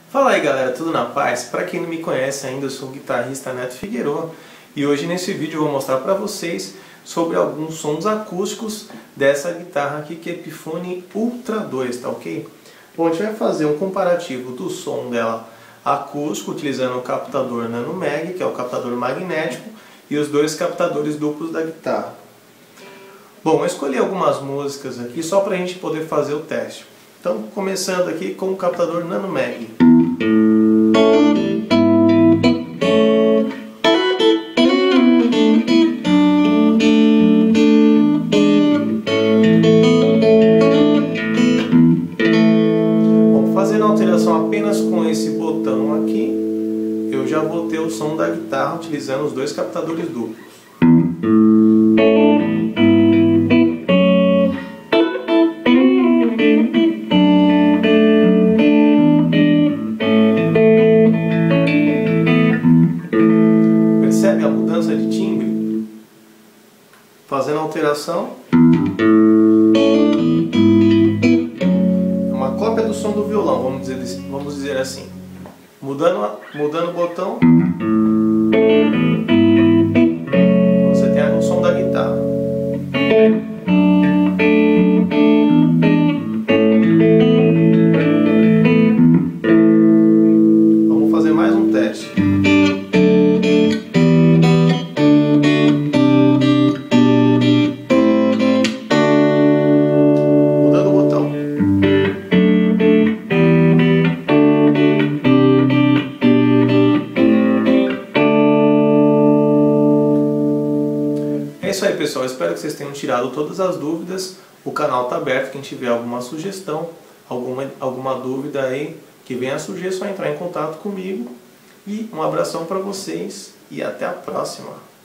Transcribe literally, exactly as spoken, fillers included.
Fala aí galera, tudo na paz? Para quem não me conhece ainda, eu sou o guitarrista Neto Figueroa e hoje nesse vídeo eu vou mostrar para vocês sobre alguns sons acústicos dessa guitarra aqui que é Epiphone Ultra dois, tá ok? Bom, a gente vai fazer um comparativo do som dela acústico utilizando o captador Nano Mag, que é o captador magnético, e os dois captadores duplos da guitarra. Bom, eu escolhi algumas músicas aqui só para a gente poder fazer o teste. Então, começando aqui com o captador Nano Mag. Bom, fazendo a alteração apenas com esse botão aqui, eu já vou ter o som da guitarra utilizando os dois captadores duplos. Percebe a mudança de timbre? Fazendo a alteração, é uma cópia do som do violão, vamos dizer, vamos dizer assim. Mudando, mudando o botão, você tem o som da guitarra. Vamos fazer mais um teste. Mudando o botão. É isso aí, pessoal, espero que vocês tenham tirado todas as dúvidas. O canal está aberto, quem tiver alguma sugestão, alguma, alguma dúvida aí que venha surgir, é só entrar em contato comigo. E um abração para vocês e até a próxima!